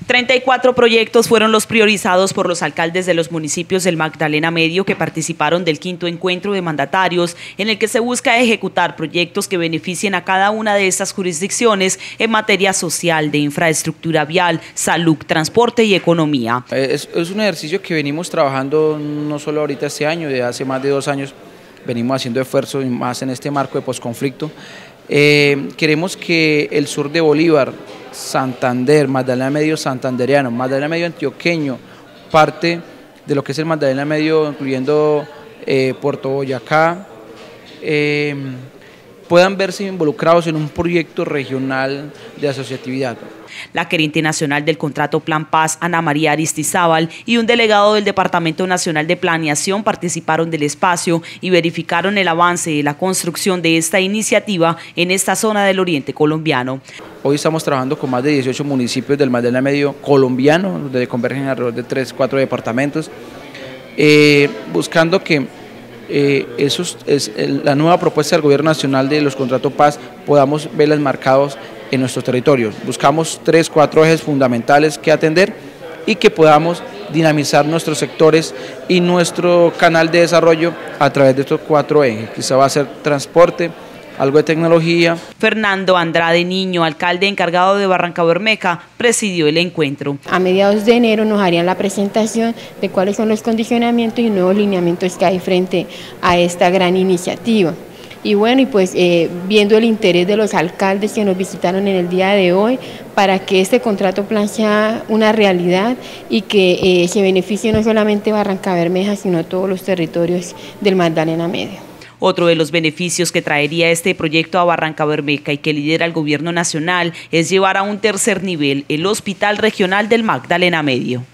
34 proyectos fueron los priorizados por los alcaldes de los municipios del Magdalena Medio que participaron del 5º encuentro de mandatarios, en el que se busca ejecutar proyectos que beneficien a cada una de estas jurisdicciones en materia social, de infraestructura vial, salud, transporte y economía. Es un ejercicio que venimos trabajando no solo ahorita este año, de hace más de 2 años venimos haciendo esfuerzos más en este marco de posconflicto. Queremos que el sur de Bolívar, Santander, Magdalena Medio santandereano, Magdalena Medio antioqueño, parte de lo que es el Magdalena Medio, incluyendo Puerto Boyacá, puedan verse involucrados en un proyecto regional de asociatividad. La gerente nacional del contrato Plan Paz, Ana María Aristizábal, y un delegado del Departamento Nacional de Planeación participaron del espacio y verificaron el avance de la construcción de esta iniciativa en esta zona del oriente colombiano. Hoy estamos trabajando con más de 18 municipios del Magdalena Medio colombiano, donde convergen alrededor de 3-4 departamentos, buscando que la nueva propuesta del Gobierno Nacional de los contratos Paz podamos verlas marcados en nuestros territorios. Buscamos 3-4 ejes fundamentales que atender y que podamos dinamizar nuestros sectores y nuestro canal de desarrollo a través de estos 4 ejes. Quizá va a ser transporte, algo de tecnología. Fernando Andrade Niño, alcalde encargado de Barrancabermeja, presidió el encuentro. A mediados de enero nos harían la presentación de cuáles son los condicionamientos y nuevos lineamientos que hay frente a esta gran iniciativa. Y bueno, viendo el interés de los alcaldes que nos visitaron en el día de hoy para que este contrato plan sea una realidad y que se beneficie no solamente Barrancabermeja, sino todos los territorios del Magdalena Medio. Otro de los beneficios que traería este proyecto a Barrancabermeja y que lidera el gobierno nacional es llevar a un tercer nivel el Hospital Regional del Magdalena Medio.